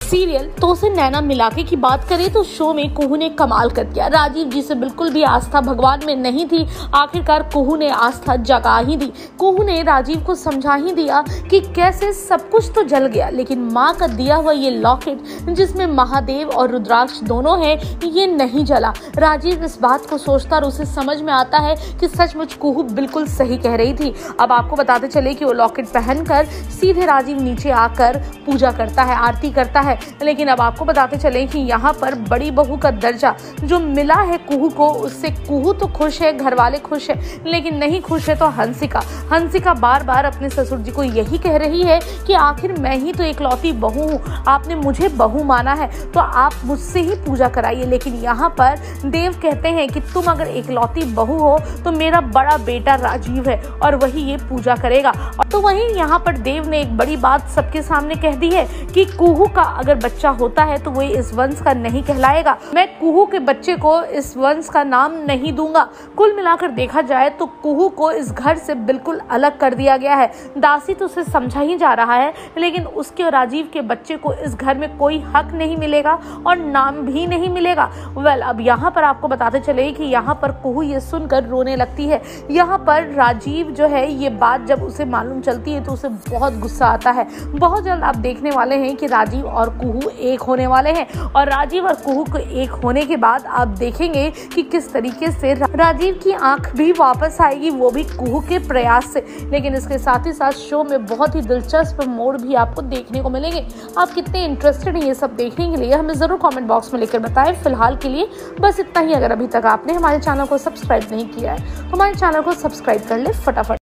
Serial तो से नैना मिलाके की बात करें तो शो में कुहू ने कमाल कर दिया। राजीव जी से बिल्कुल भी आस्था भगवान में नहीं थी, आखिरकार कुहू ने आस्था जगा ही दी। कुहू ने राजीव को समझा ही दिया कि कैसे सब कुछ तो जल गया, लेकिन माँ का दिया हुआ ये लॉकेट जिसमें महादेव और रुद्राक्ष दोनों हैं, ये नहीं जला। राजीव इस बात को सोचता और उसे समझ में आता है कि सचमुच कुहू बिल्कुल सही कह रही थी। अब आपको बताते चले कि वो लॉकेट पहनकर सीधे राजीव नीचे आकर पूजा करता है, आरती करता है। लेकिन अब आपको बताते चले कि यहाँ पर बड़ी बहू का दर्जा जो मिला है कुहू को, उससे कुहू तो खुश है, घर वाले खुश है, लेकिन नहीं खुश है तो हंसिका। हंसिका बार बार अपने ससुर जी को यही कह रही है कि आखिर मैं ही तो इकलौती बहू हूँ, आपने मुझे बहू माना है तो आप मुझसे ही पूजा कराइए। लेकिन यहाँ पर देव कहते हैं कि तुम अगर इकलौती बहू हो तो मेरा बड़ा बेटा राजीव है और वही ये पूजा करेगा। तो वहीं यहाँ पर देव ने एक बड़ी बात सबके सामने कह दी है कि कुहू का अगर बच्चा होता है तो वो इस वंश का नहीं कहलाएगा, मैं कुहू के बच्चे को इस वंश का नाम नहीं दूंगा। कुल मिलाकर देखा जाए तो कुहू को इस घर से बिल्कुल अलग कर दिया गया है। दासी तो उसे समझा ही जा रहा है, लेकिन उसके और राजीव के बच्चे को इस घर में कोई हक नहीं मिलेगा और नाम भी नहीं मिलेगा। अब यहाँ पर आपको बताते चले कि यहाँ पर कुहू ये सुनकर रोने लगती है। यहाँ पर राजीव जो है ये बात जब उसे मालूम चलती है तो उसे बहुत गुस्सा आता है। बहुत जल्द आप देखने वाले हैं कि राजीव और कुहू एक होने वाले हैं और राजीव और कुहू को एक होने के बाद आप देखेंगे कि किस तरीके से राजीव की आंख भी वापस आएगी, वो भी कुहू के प्रयास से। लेकिन इसके साथ ही साथ शो में बहुत ही दिलचस्प मोड़ भी आपको देखने को मिलेंगे। आप कितने इंटरेस्टेड हैं ये सब देखने के लिए हमें जरूर कमेंट बॉक्स में लिखकर बताएं। फिलहाल के लिए बस इतना ही। अगर अभी तक आपने हमारे चैनल को सब्सक्राइब नहीं किया है तो हमारे चैनल को सब्सक्राइब कर ले फटाफट।